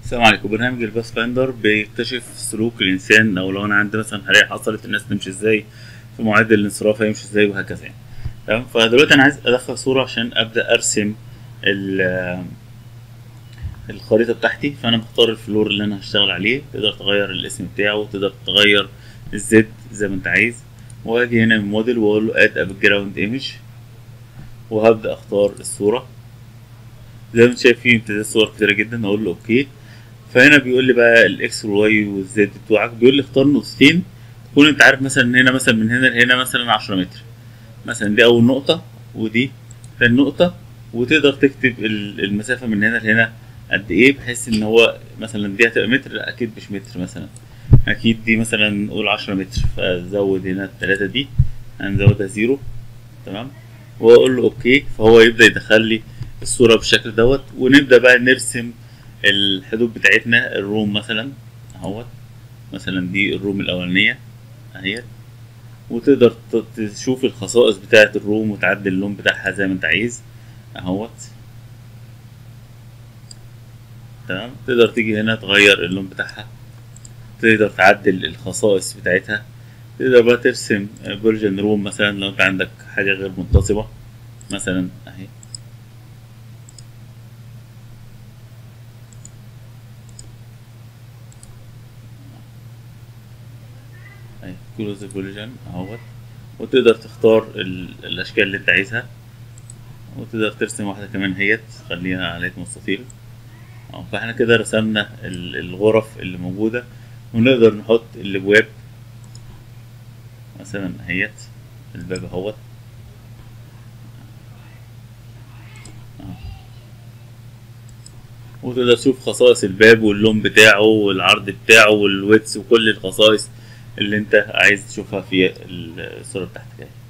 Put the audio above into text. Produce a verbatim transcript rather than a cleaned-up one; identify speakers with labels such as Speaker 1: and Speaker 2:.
Speaker 1: السلام عليكم. برنامج الباث فايندر بيكتشف سلوك الانسان، او لو انا عندي مثلا حريقه حصلت الناس تمشي ازاي، في معدل الانصراف هيمشي ازاي، وهكذا يعني. تمام. فدلوقتي انا عايز ادخل صوره عشان ابدا ارسم ال- الخريطه بتاعتي. فانا بختار الفلور اللي انا هشتغل عليه، تقدر تغير الاسم بتاعه، تقدر تغير الزد زي ما انت عايز. واجي هنا من موديل واقول له اد باك جراوند ايمج، وهبدا اختار الصوره. زي ما انت شايف في امتداد صور كتيره جدا، اقول له اوكي. فهنا بيقول لي بقى الاكس والواي والزد بتوعك، بيقول لي اختار نقطتين تكون انت عارف مثلا ان هنا مثلا من هنا لهنا مثلا عشرة متر، مثلا دي اول نقطة ودي تاني نقطة. وتقدر تكتب ال- المسافة من هنا لهنا قد ايه، بحيث ان هو مثلا دي هتبقى متر، لا اكيد مش متر، مثلا اكيد دي مثلا نقول عشرة متر، فزود هنا التلاتة دي هنزودها زيرو. تمام. واقول له اوكي، فهو يبدأ يدخل لي الصورة بالشكل دوت. ونبدأ بقى نرسم الحدود بتاعتنا. الروم مثلا اهوت، مثلا دي الروم الاولانيه اهيت. وتقدر ت- تشوف الخصائص بتاعه الروم وتعدل اللون بتاعها زي ما انت عايز اهوت. تمام. تقدر تيجي هنا تغير اللون بتاعها، تقدر تعدل الخصائص بتاعتها. تقدر بقى ترسم فيرجن روم مثلا لو انت عندك حاجه غير منتصبه، مثلا اهي. اهي كلوز فيرجن اهوت. وتقدر تختار ال- الاشكال اللي انت عايزها، وتقدر ترسم واحده كمان هيت، خليها علامه مستطيل. اه، فاحنا كده رسمنا ال- الغرف اللي موجودة. ونقدر نحط الابواب مثلا اهيت، الباب اهوت. اه. وتقدر تشوف خصائص الباب واللون بتاعه والعرض بتاعه والويتس وكل الخصائص اللي انت عايز تشوفها في الصورة بتاعتك.